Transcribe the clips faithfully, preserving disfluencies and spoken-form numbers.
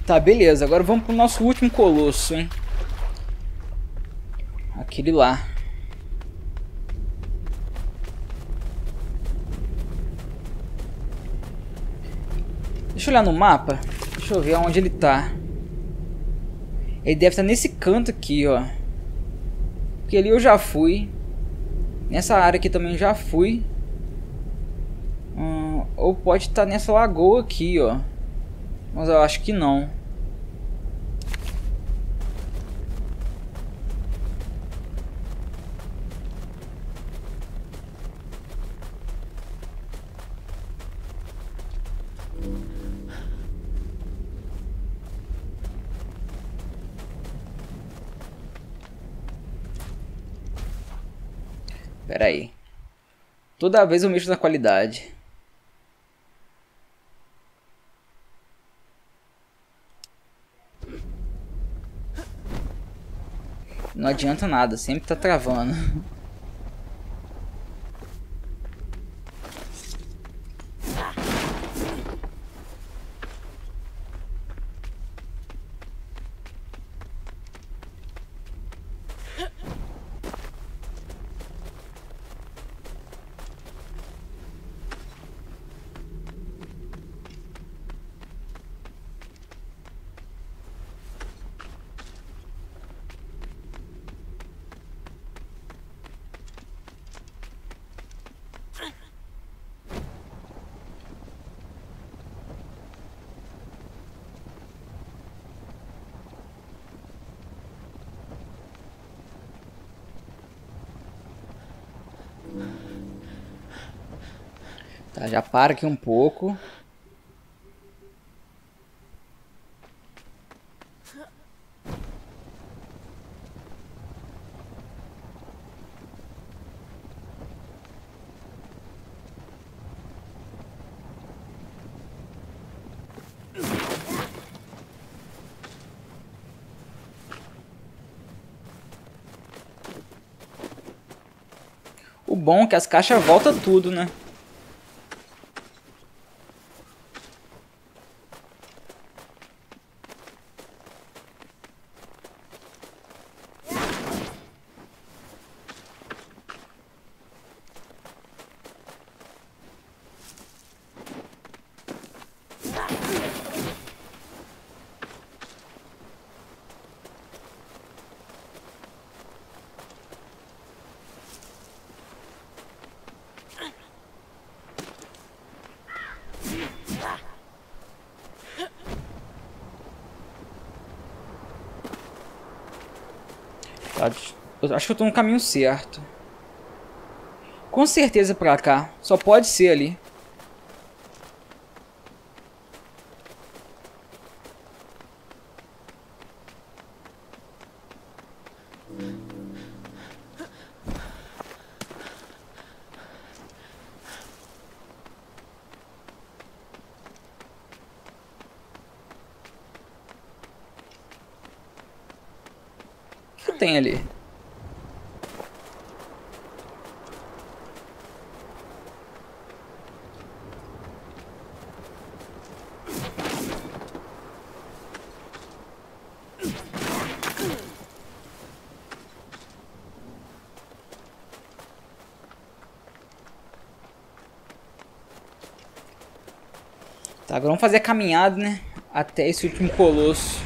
Tá, beleza. Agora vamos pro nosso último colosso, hein? Aquele lá. Deixa eu olhar no mapa. Deixa eu ver onde ele tá. Ele deve estar nesse canto aqui, ó. Porque ali eu já fui. Nessa área aqui também já fui. Hum, ou pode estar nessa lagoa aqui, ó. Mas eu acho que não. Pera aí. Toda vez eu mexo na qualidade. Não adianta nada, sempre tá travando. Tá, já para aqui um pouco. O bom é que as caixas voltam tudo, né? Eu acho que eu tô no caminho certo. Com certeza pra cá. Só pode ser ali. O que tem ali? Tá, agora vamos fazer a caminhada, né? Até esse último colosso.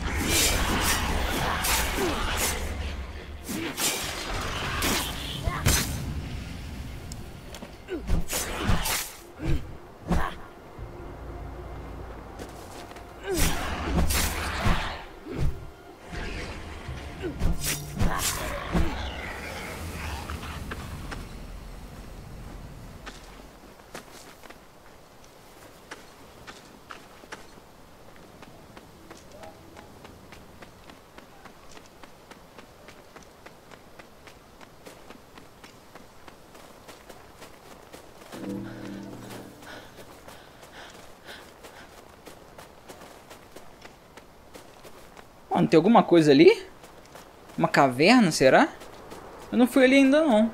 Mano, tem alguma coisa ali? Uma caverna, será? Eu não fui ali ainda não.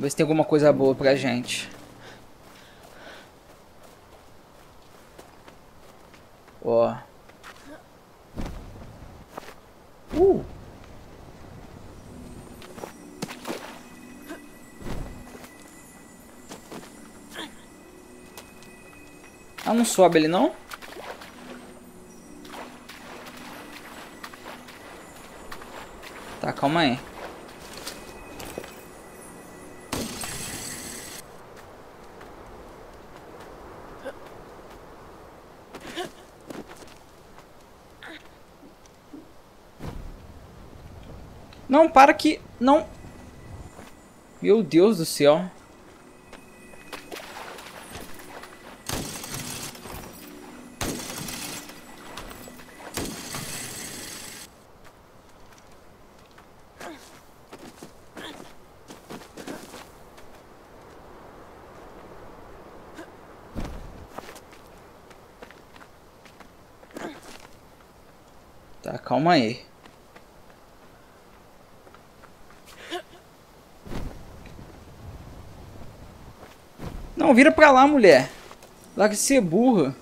ver se tem alguma coisa boa pra gente. Ó. Uh. Ah, não sobe ele não? Tá, calma aí. Não, para que... Não. Meu Deus do céu. Tá, calma aí. Não, vira pra lá, mulher. Larga de ser burra.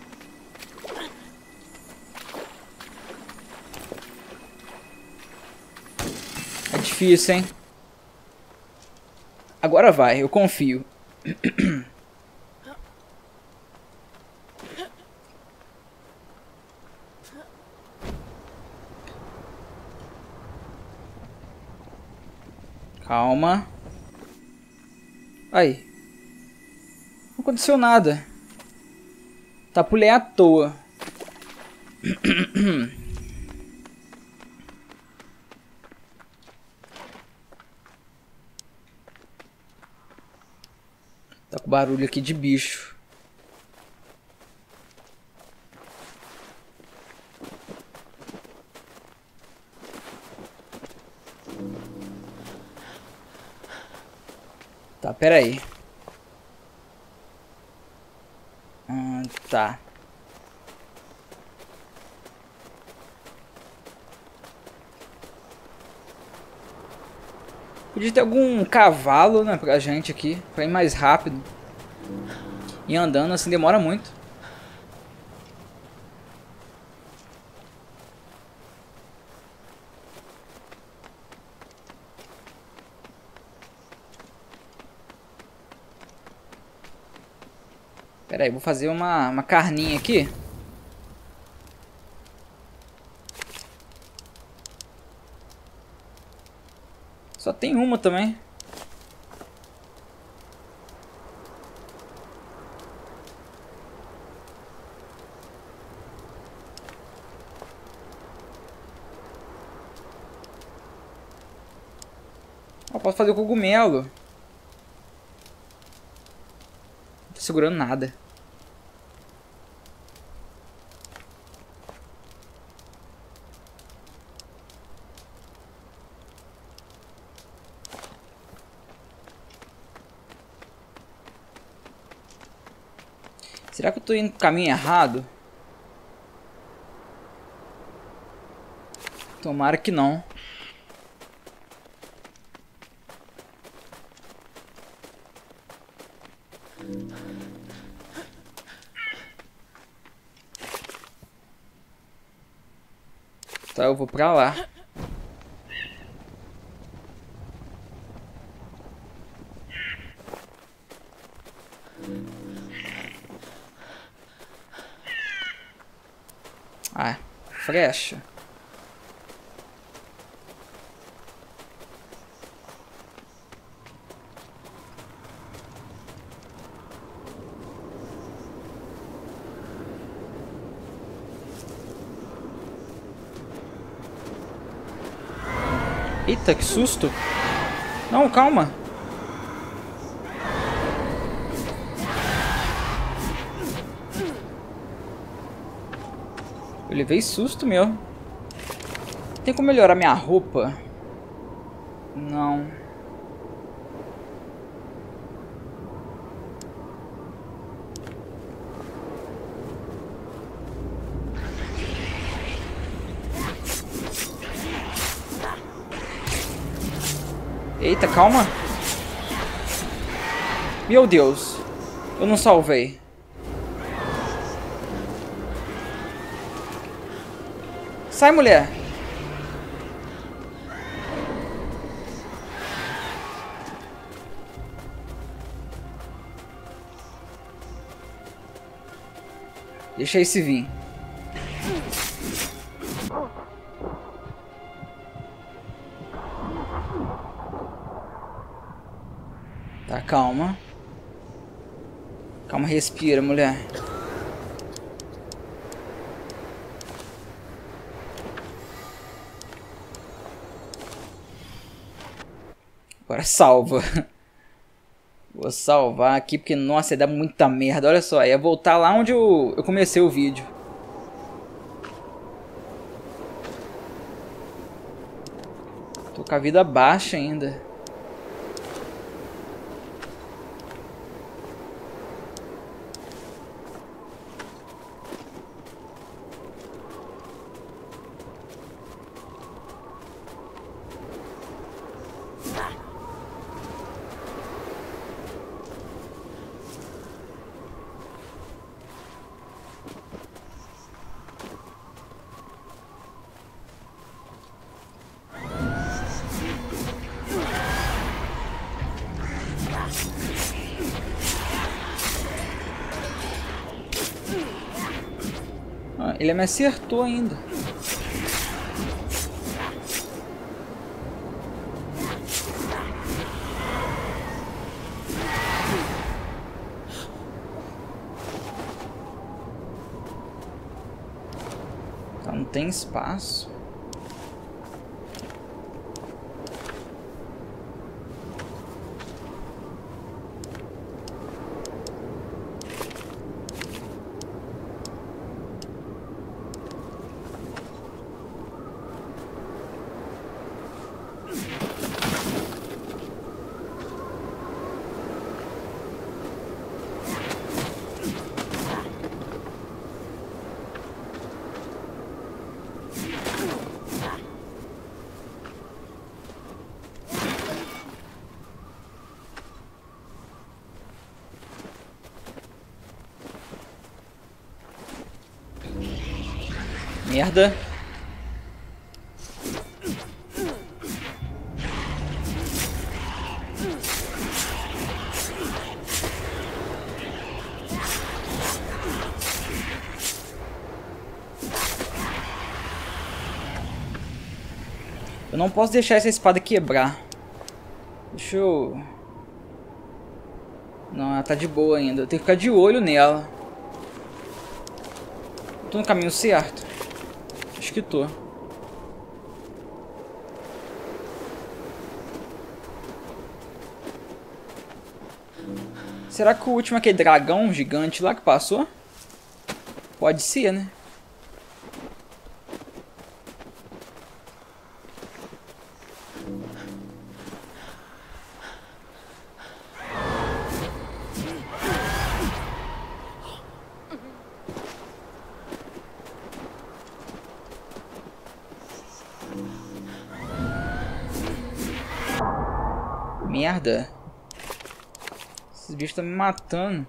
É difícil, hein? Agora vai, eu confio. Calma. Aí. Não aconteceu nada. Tá, pulei à toa. Tá com barulho aqui de bicho. Tá, pera aí. Hum, tá. Podia ter algum cavalo, né, pra gente aqui, pra ir mais rápido. E andando assim demora muito. Pera aí, vou fazer uma, uma carninha aqui. Só tem uma também. Eu posso fazer o cogumelo. Não tô segurando nada. Será que eu tô indo pro caminho errado? Tomara que não. Tá, eu vou pra lá. Ah, flecha. Eita, que susto. Não, calma. Eu levei susto, meu. Tem como melhorar minha roupa? Não. Eita, calma. Meu Deus. Eu não salvei. Sai, mulher. Deixa esse vir. Tá, calma. Calma, respira, mulher. Agora salva. Vou salvar aqui porque, nossa, ia dar muita merda. Olha só, ia voltar lá onde eu, eu comecei o vídeo. Tô com a vida baixa ainda. Ele me acertou ainda. Tá, não tem espaço. Merda. Eu não posso deixar essa espada quebrar. Deixa eu... Não, ela tá de boa ainda. Eu tenho que ficar de olho nela. Tô no caminho certo? Acho que tô. Será que o último é aquele dragão gigante lá que passou? Pode ser, né? Merda. Esses bichos estão me matando.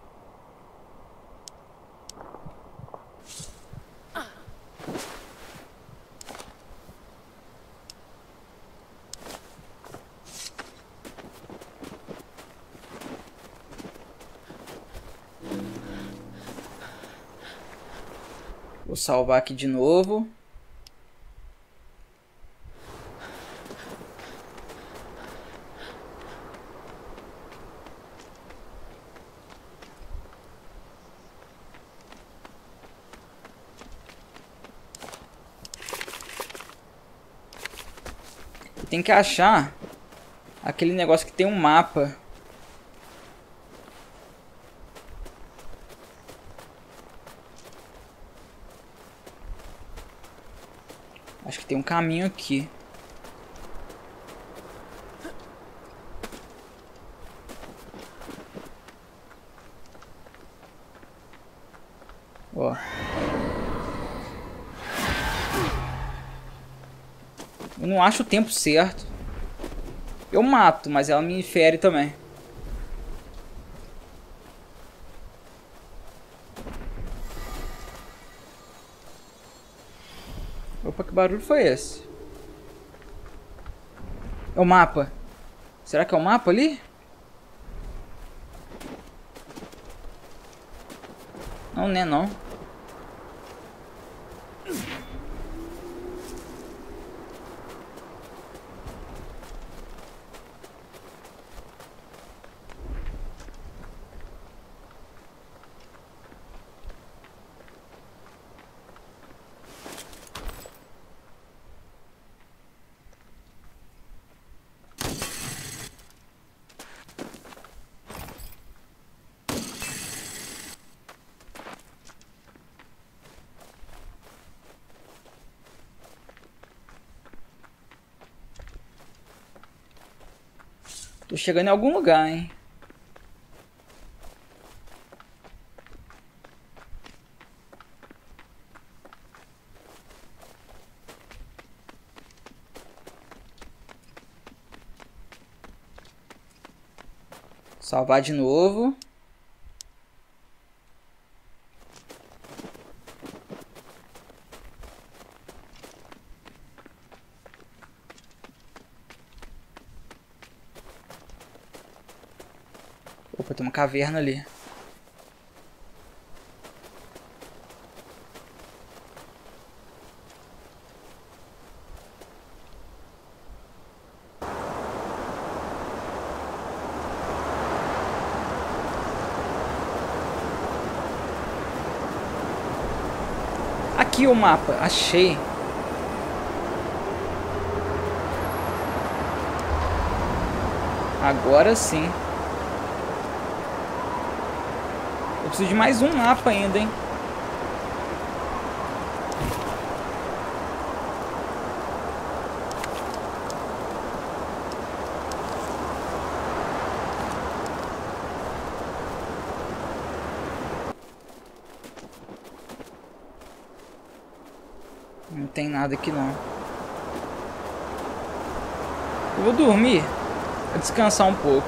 Vou salvar aqui de novo. Tem que achar aquele negócio que tem um mapa. Acho que tem um caminho aqui. Ó. Eu não acho o tempo certo. Eu mato, mas ela me fere também. Opa, que barulho foi esse? É o mapa. Será que é o mapa ali? Não, né, não. Tô chegando em algum lugar, hein? Salvar de novo. Opa, tem uma caverna ali. Aqui o mapa, achei. Agora sim. Eu preciso de mais um mapa ainda, hein? Não tem nada aqui não. Eu vou dormir. Vou descansar um pouco.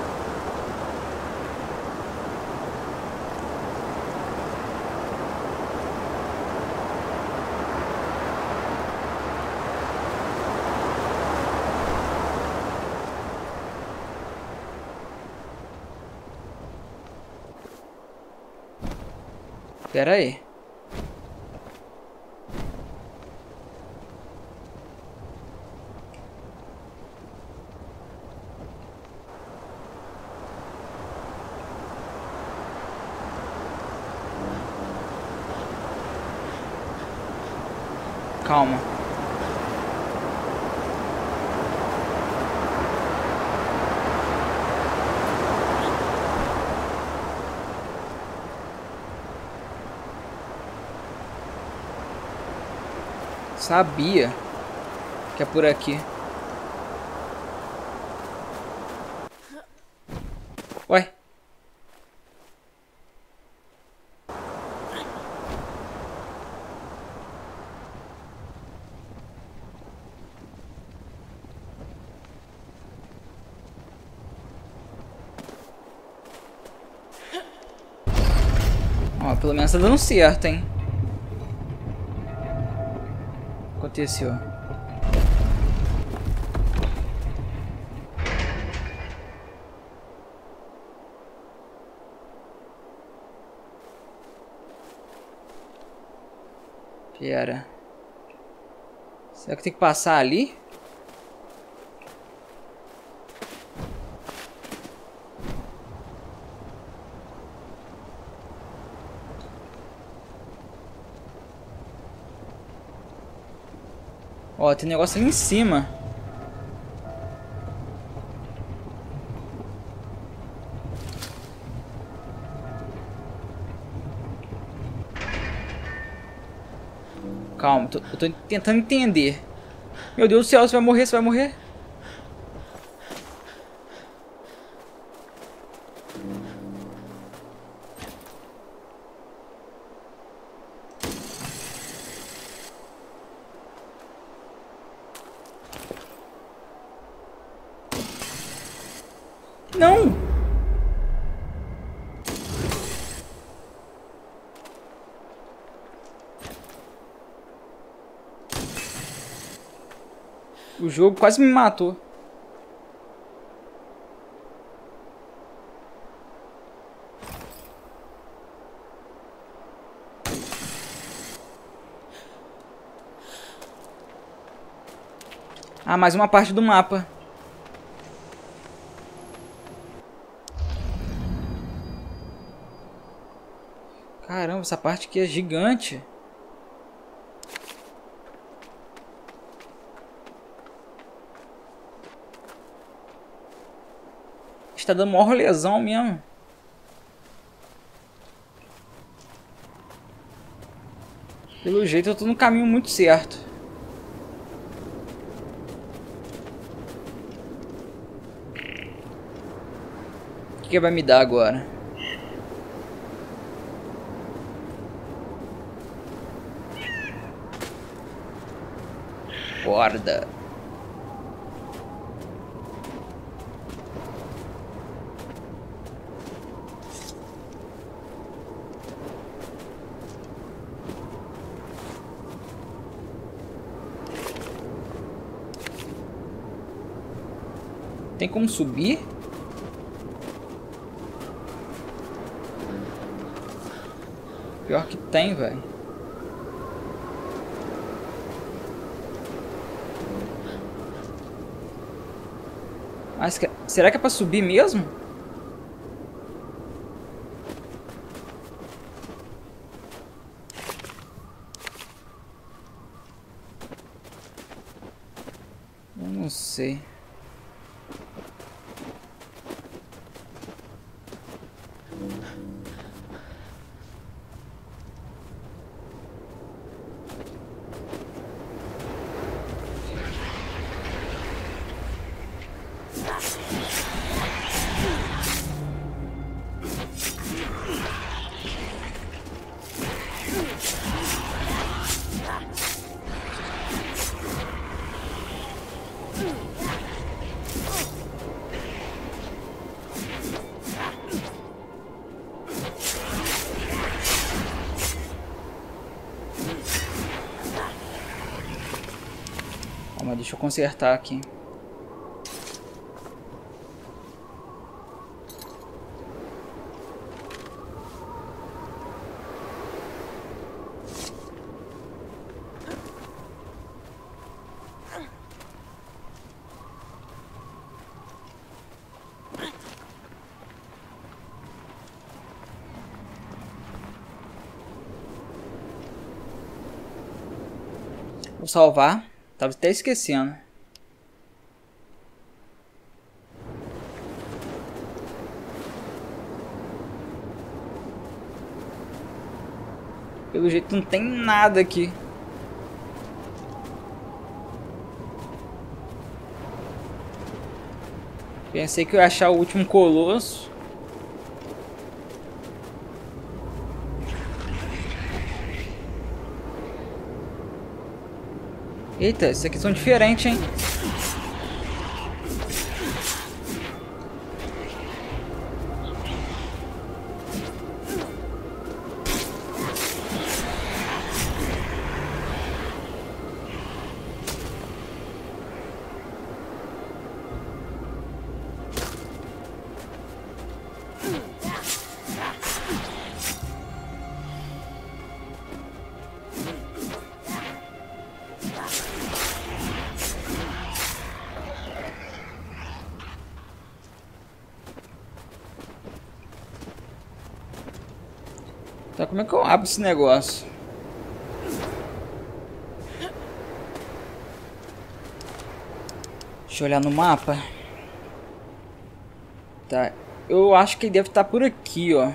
Pera aí. Calma. Sabia que é por aqui. Ué? Ó, pelo menos tá dando certo, hein? Aconteceu. Pera. Será que tem que passar ali? Ó, tem negócio ali em cima. Calma, tô, eu tô tentando entender. Meu Deus do céu, você vai morrer, você vai morrer. Não! O jogo quase me matou. Ah, mais uma parte do mapa. Caramba, essa parte aqui é gigante. Está dando maior lesão mesmo. Pelo jeito eu tô no caminho muito certo. O que que vai me dar agora? Corda. Tem como subir? Pior que tem, velho. Mas que... será que é pra subir mesmo? Eu não sei. Calma, deixa eu consertar aqui. Vou salvar. Tava até esquecendo. Pelo jeito não tem nada aqui. Pensei que eu ia achar o último colosso. Eita, esses aqui são diferentes, hein? Tá, como é que eu abro esse negócio? Deixa eu olhar no mapa. Tá, eu acho que ele deve estar por aqui, ó.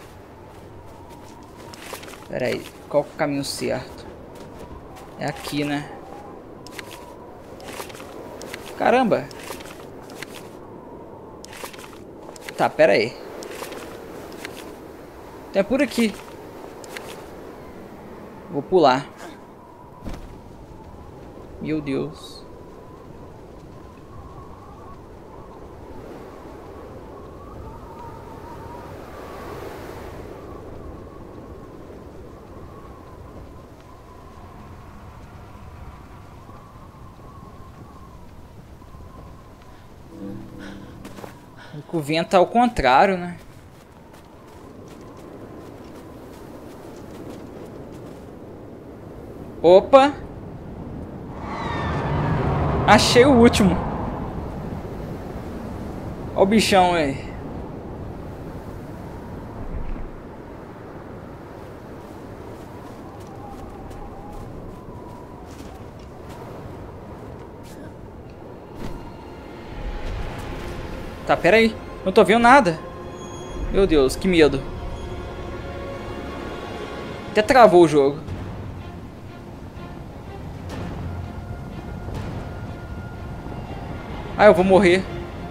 Pera aí, qual que é o caminho certo? É aqui, né? Caramba! Tá, pera aí. É por aqui. Vou pular. Meu Deus. O vento tá ao contrário, né? Opa! Achei o último. Olha o bichão aí. Tá, pera aí. Não tô vendo nada. Meu Deus, que medo. Até travou o jogo. Ah, eu vou morrer.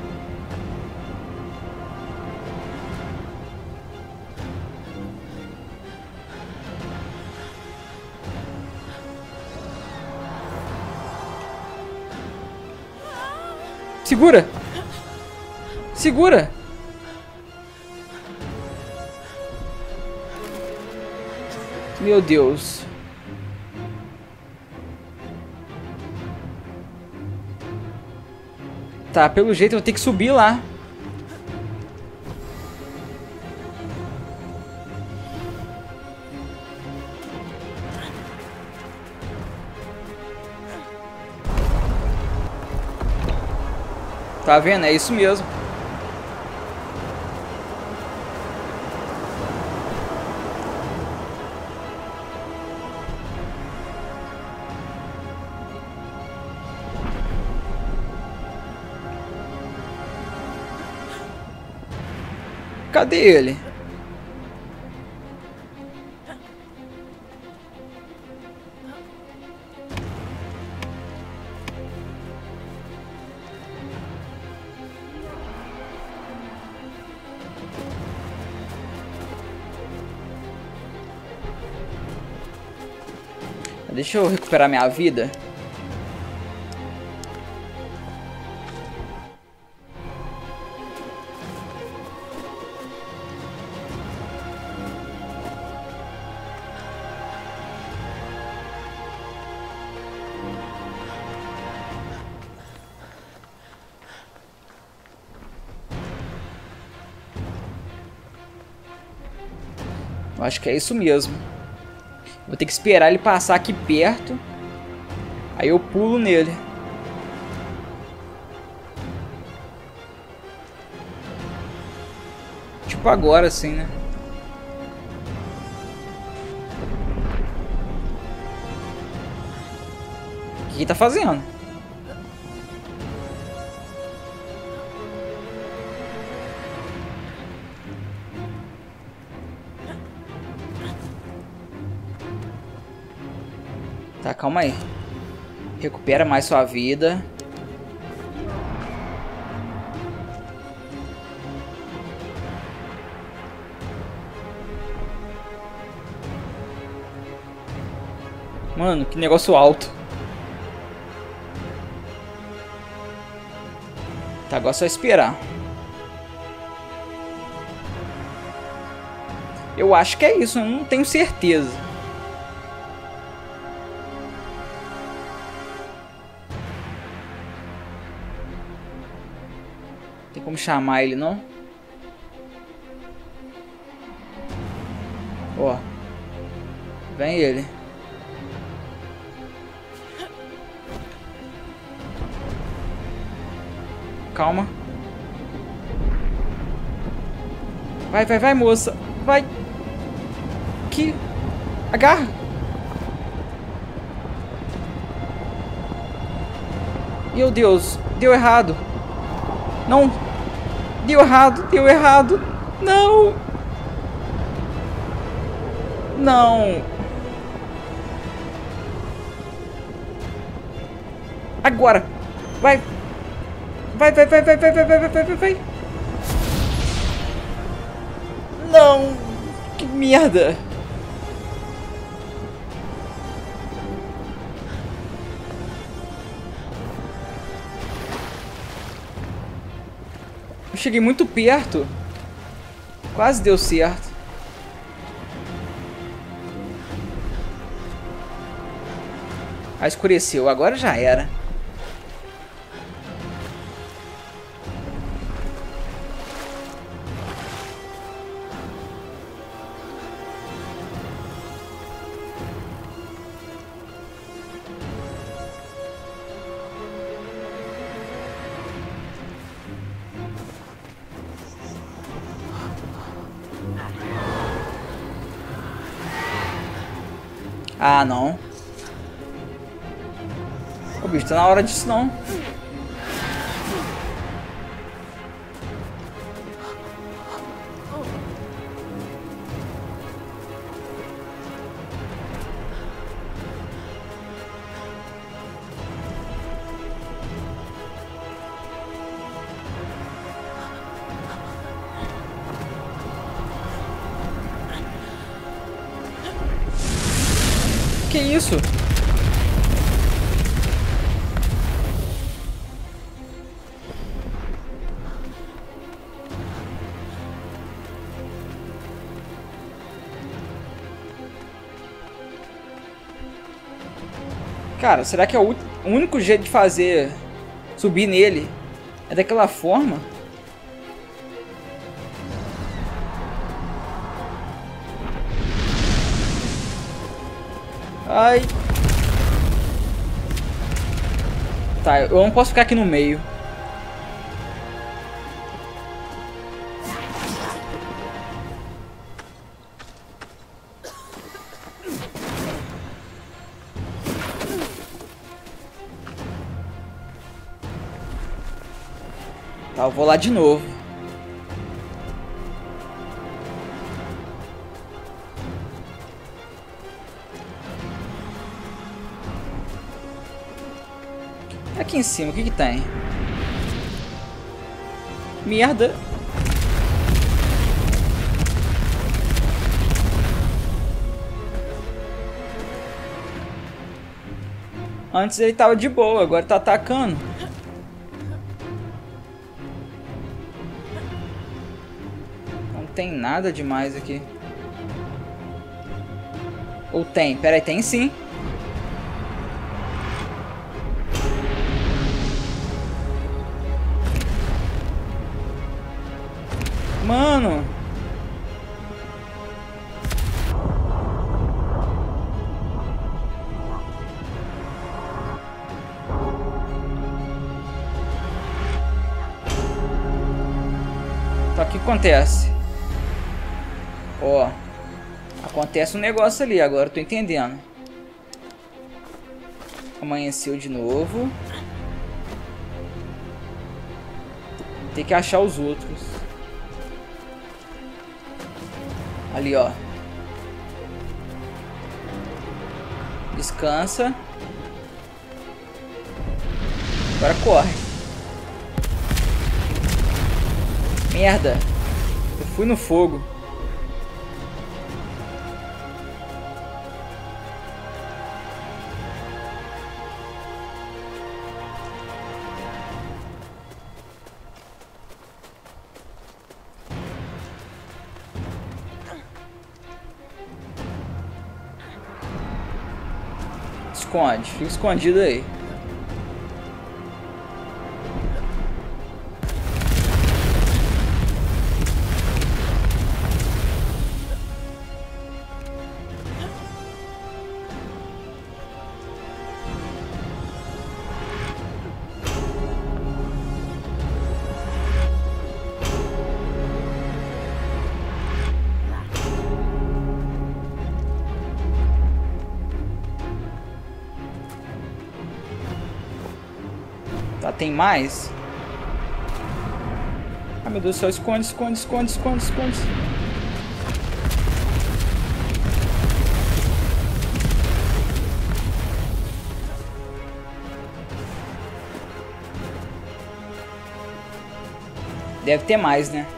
Segura! Segura! Meu Deus. Tá, pelo jeito eu vou ter que subir lá. Tá vendo? É isso mesmo. Cadê ele? Deixa eu recuperar minha vida. Eu acho que é isso mesmo. Vou ter que esperar ele passar aqui perto. Aí eu pulo nele. Tipo agora assim, né? O que ele tá fazendo? Tá, calma aí. Recupera mais sua vida. Mano, que negócio alto. Tá, agora é só esperar. Eu acho que é isso, eu não tenho certeza. Tem como chamar ele, não? Ó. Vem ele. Calma. Vai, vai, vai, moça. Vai. Que... Agarra. Meu Deus. Deu errado. Não. Deu errado. Deu errado. Não. Não. Agora. Vai. Vai, vai, vai, vai, vai, vai, vai, vai, vai, vai. Não. Que merda. Eu cheguei muito perto. Quase deu certo. Ah, escureceu. Agora já era. Ah, não. Ô, bicho, tá na hora disso não. Que isso? Cara, será que é o único jeito de fazer subir nele é daquela forma? Ai. Tá, eu não posso ficar aqui no meio. Tá, eu vou lá de novo. Aqui em cima, o que que tem? Merda. Antes ele tava de boa, agora tá atacando. Não tem nada demais aqui. Ou tem? Pera aí, tem sim. Mano. Então o que acontece? Ó. Acontece um negócio ali, agora eu tô entendendo. Amanheceu de novo. Tem que achar os outros. Ali, ó. Descansa. Agora corre. Merda. Eu fui no fogo. Esconde, fica escondido aí. Tá, tem mais? Ah, meu Deus do céu, esconde, esconde, esconde, esconde, esconde. Deve ter mais, né?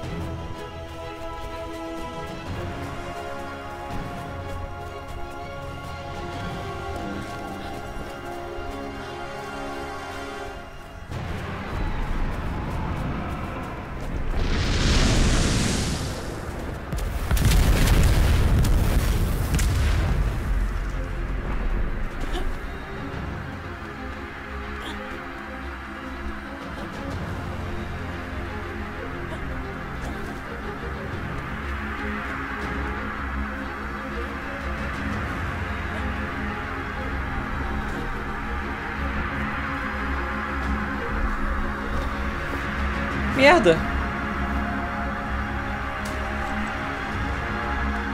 Merda!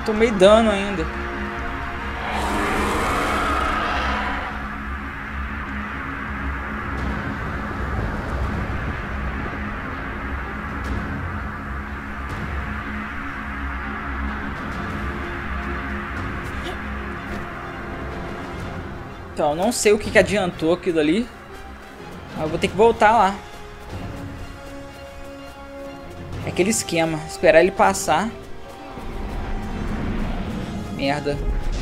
Tomei dano ainda. Então, não sei o que, que adiantou aquilo ali. Mas eu vou ter que voltar lá. É aquele esquema. Esperar ele passar. Merda.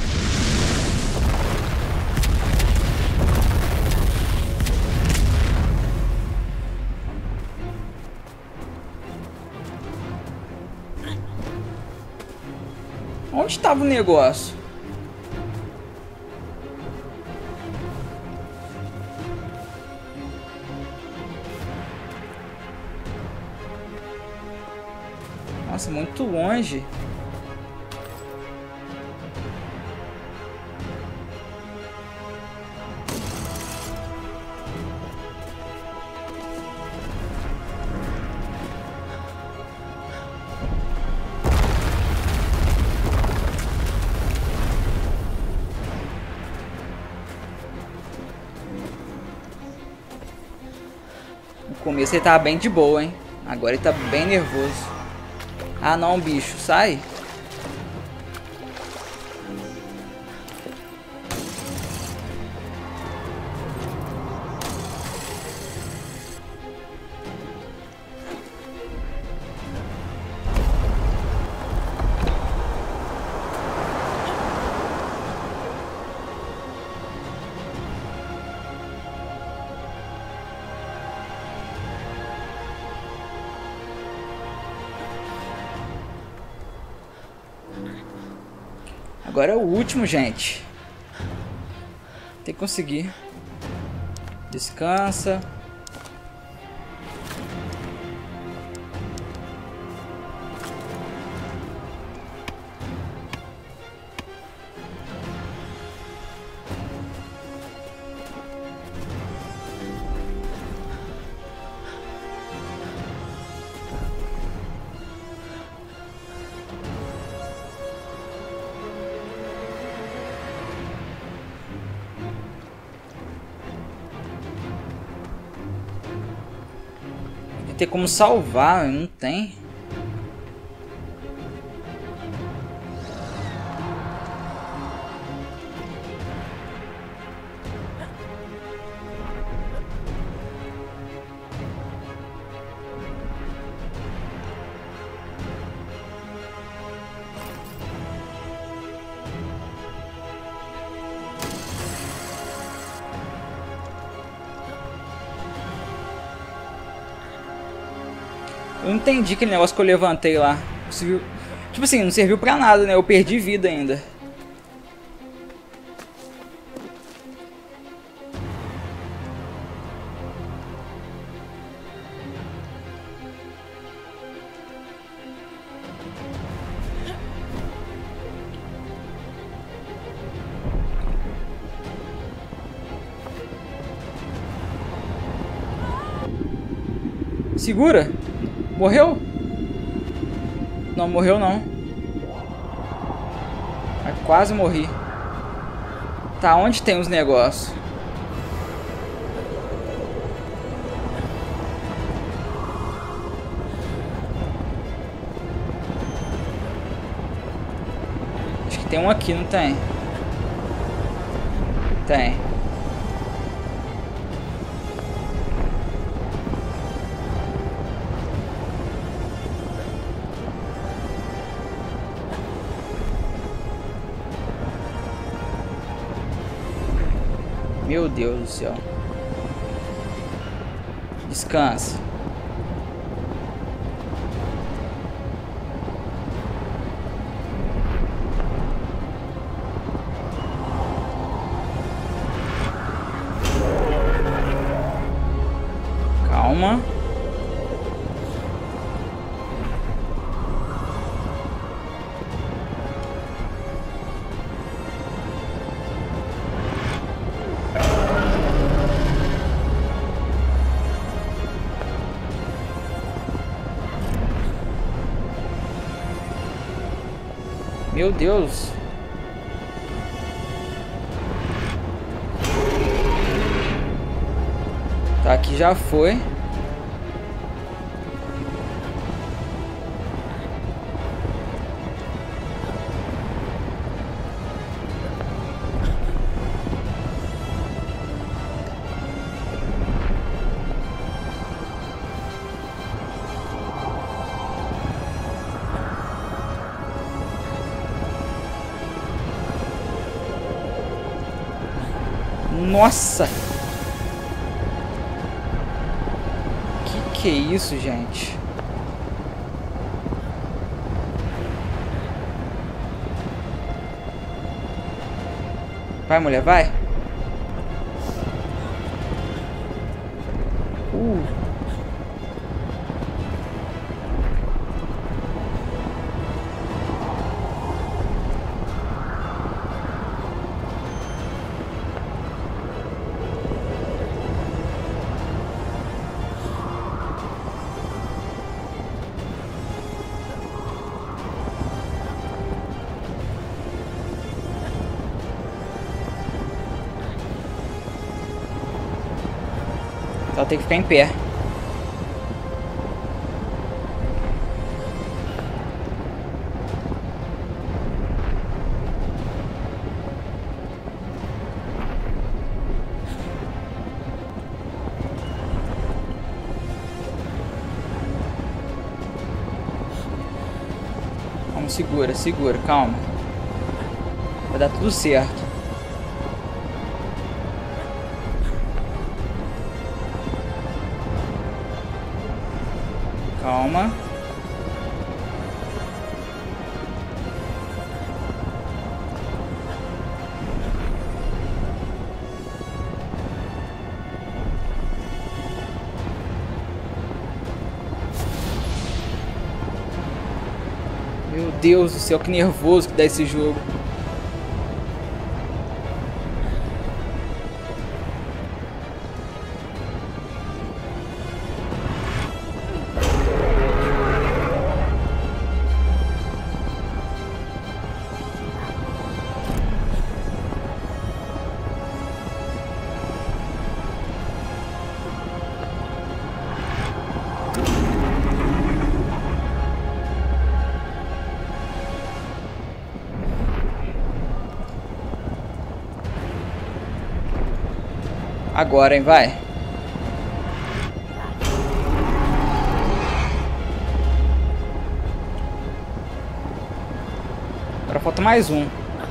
Onde estava o negócio? Nossa, muito longe. No começo ele tava bem de boa, hein? Agora ele tá bem nervoso. Ah não, bicho, sai. Agora é o último, gente. Tem que conseguir. Descansa. Tem como salvar, não tem. Eu não entendi aquele negócio que eu levantei lá. Serviu... Tipo assim, não serviu pra nada, né? Eu perdi vida ainda. Segura! Morreu? Não, morreu não. Mas quase morri. Tá, onde tem os negócios? Acho que tem um aqui, não tem? Tem. Meu Deus do céu. Descansa. Calma. Meu Deus. Tá, aqui já foi. Nossa! Que que é isso, gente? Vai, mulher, vai! Uh! Ela tem que ficar em pé. Vamos, segura, segura, calma. Vai dar tudo certo. Calma. Meu Deus do céu, que nervoso que dá esse jogo. Agora, hein, vai. Agora falta mais um.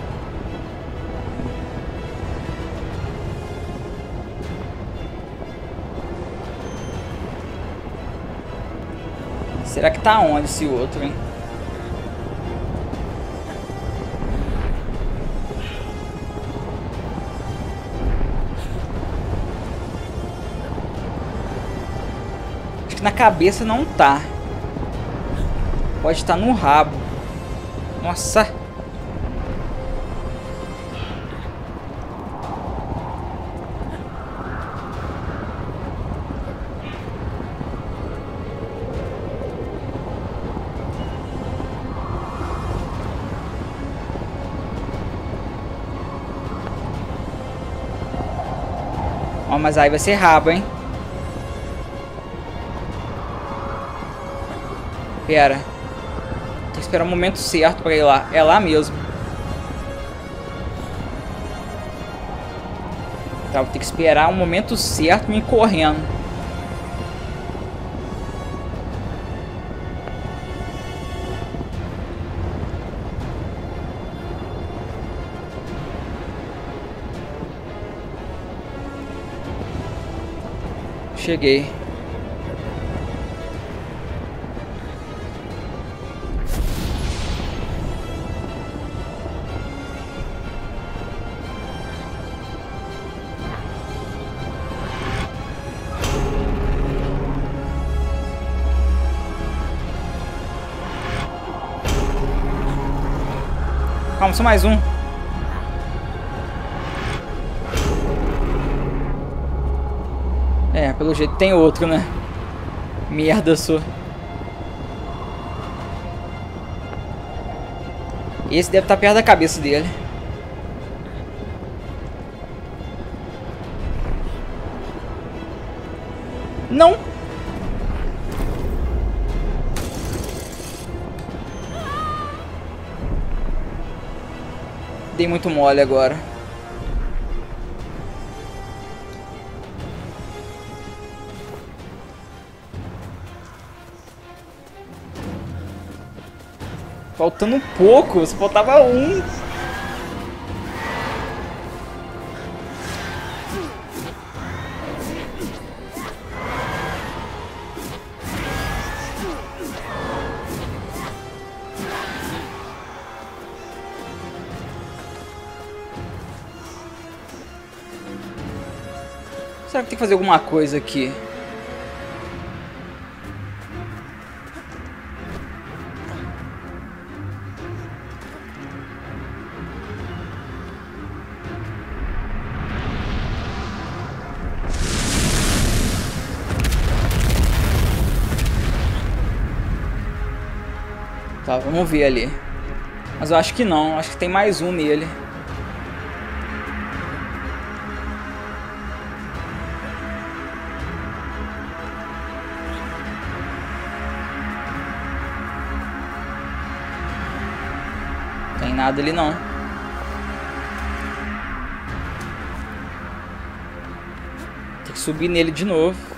Será que tá onde esse outro, hein? Na cabeça não tá. Pode estar no rabo. Nossa. Ó, mas aí vai ser rabo, hein? Pera. Tem que esperar o momento certo pra ir lá. É lá mesmo. Tá, vou ter que esperar o momento certo me correndo. Cheguei. Calma, só mais um. É, pelo jeito tem outro, né? Merda, só. Esse deve estar perto da cabeça dele. Não! Dei muito mole agora. Faltando um pouco, só faltava um. Será que tem que fazer alguma coisa aqui? Tá, vamos ver ali. Mas eu acho que não, acho que tem mais um nele. Tem nada ali não. Tem que subir nele de novo.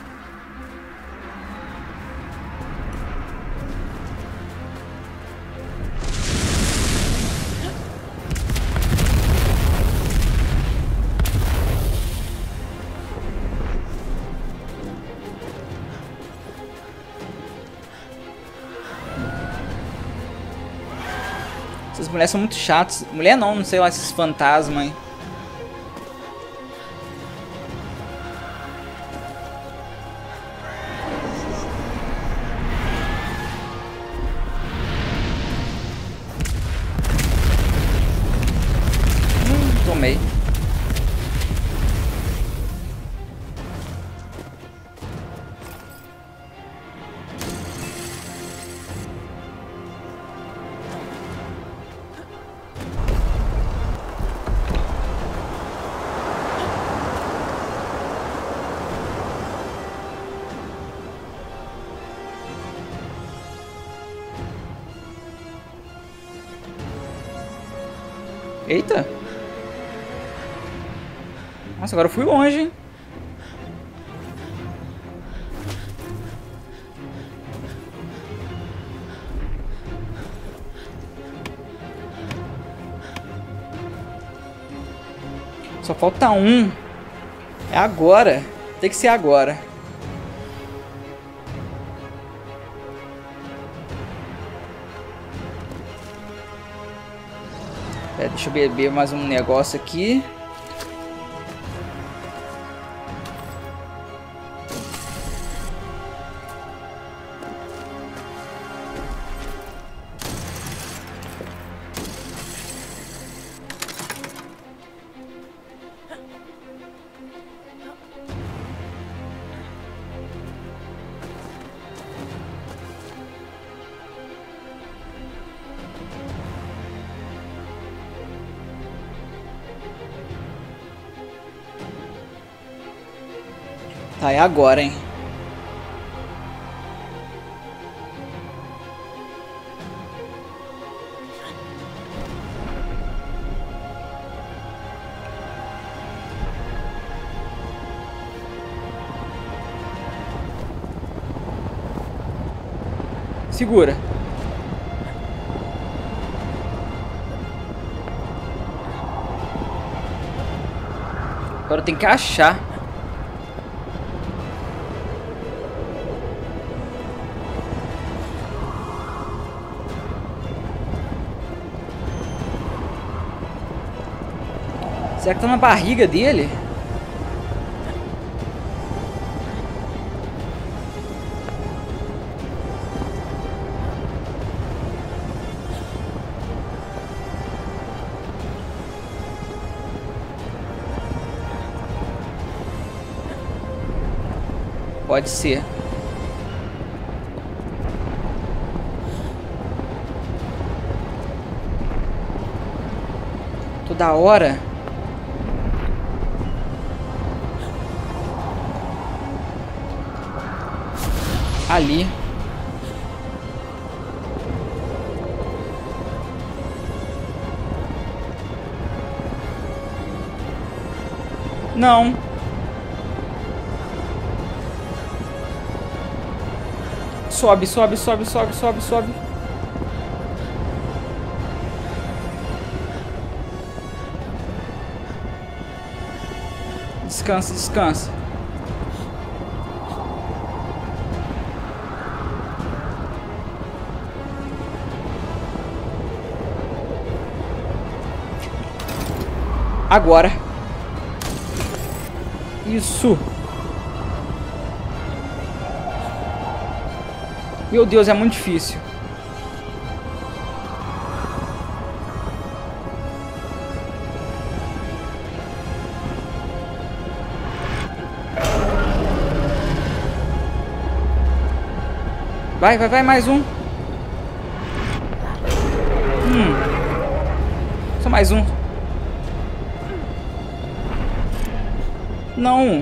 Essas mulheres são muito chatas. Mulher não, não sei lá, esses fantasmas aí. Hum, tomei. Eita! Nossa, agora eu fui longe, hein? Só falta um. É agora. Tem que ser agora. É, deixa eu beber mais um negócio aqui. Tá, é agora, hein? Segura. Agora tem que achar. Será que tá na barriga dele? Pode ser. da hora. Ali. Não. Sobe, sobe, sobe, sobe, sobe, sobe. Descansa, descansa. Agora. Isso. Meu Deus, é muito difícil. Vai, vai, vai, mais um. Hum. Só mais um. Não.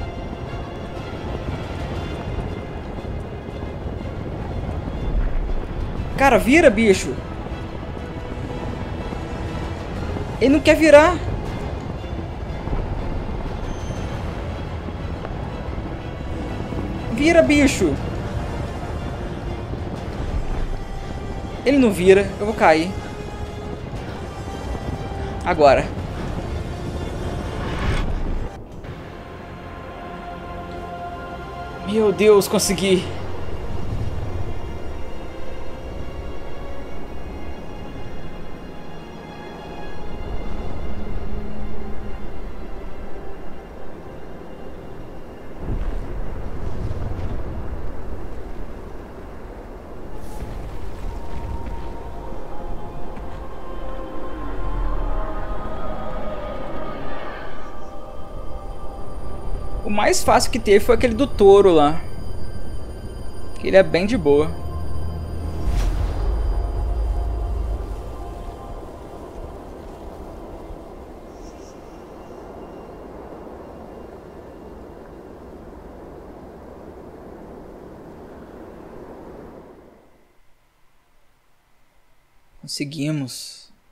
Cara, vira, bicho. Ele não quer virar. Vira, bicho. Ele não vira. Eu vou cair. Agora. Meu Deus, consegui. O mais fácil que teve foi aquele do touro lá. Que ele é bem de boa. Conseguimos.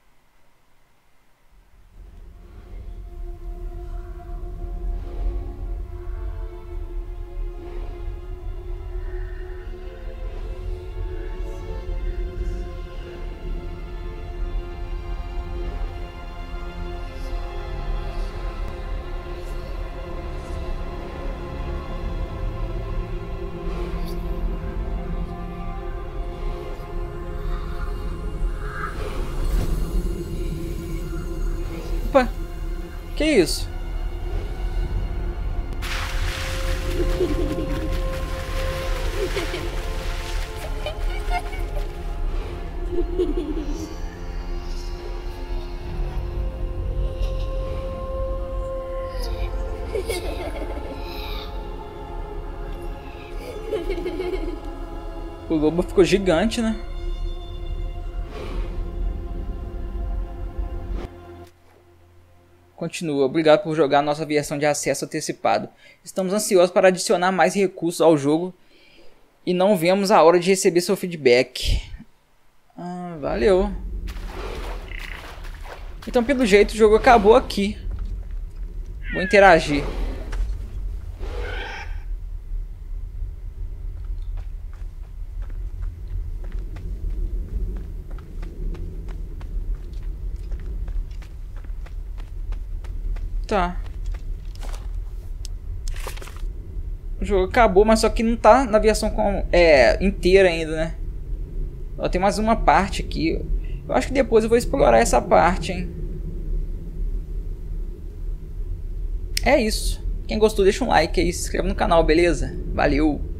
Opa, que isso? O lobo ficou gigante, né? Continua. Obrigado por jogar nossa versão de acesso antecipado. Estamos ansiosos para adicionar mais recursos ao jogo e não vemos a hora de receber seu feedback. Ah, valeu. Então, pelo jeito, o jogo acabou aqui. Vou interagir. Tá. O jogo acabou, mas só que não tá na versão com, é, inteira ainda, né? Ó, tem mais uma parte aqui. Eu acho que depois eu vou explorar essa parte, hein? É isso. Quem gostou, deixa um like aí, se inscreve no canal, beleza? Valeu!